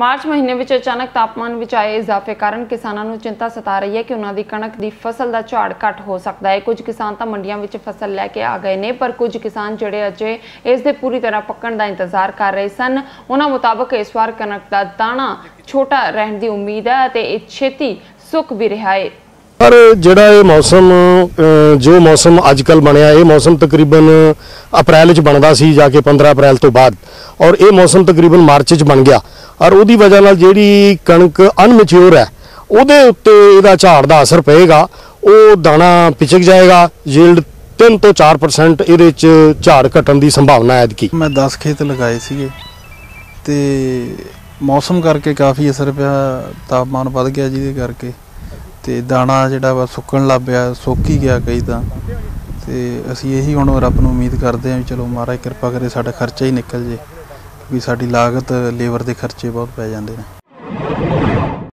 मार्च महीने में अचानक तापमान में आए इजाफे कारण किसानों को चिंता सता रही है कि उन्हों की कणक की फसल का झाड़ घट हो सकता है। कुछ किसान तो मंडियों में फसल लैके आ गए ने, पर कुछ किसान जोड़े अजे इसके पूरी तरह पकण का इंतजार कर रहे सन। उन्होंने मुताबिक इस बार कणक का दाना छोटा रहने की उम्मीद है ते छेती सुक भी रहा है। पर जिहड़ा ये मौसम जो मौसम अजकल बनया, ये मौसम तकरीबन अप्रैल बनता सी जाके 15 अप्रैल तो बाद, और ये मौसम तकरीबन मार्च बन गया। और उसकी वजह नाल जिहड़ी कणक अनमैच्योर है उहदे उत्ते इहदा झाड़ दा असर पेगा, वो दाना पिचक जाएगा। यील्ड 3 तो 4% इहदे च झाड़ घटण दी संभावना है। एदकी मैं 10 खेत लगाए सीगे ते मौसम करके काफ़ी असर पिया, तापमान वध गया जिहदे करके ते दाना जिहड़ा वा सुक्कण लग पिया, सुੱਕ ही गया कई तां। ते असीं यही हुण रब नूं उम्मीद करदे हां चलो महाराज किरपा करे साडा खर्चा ही निकल जे, क्योंकि साडी लागत लेबर दे खर्चे बहुत पै जांदे ने।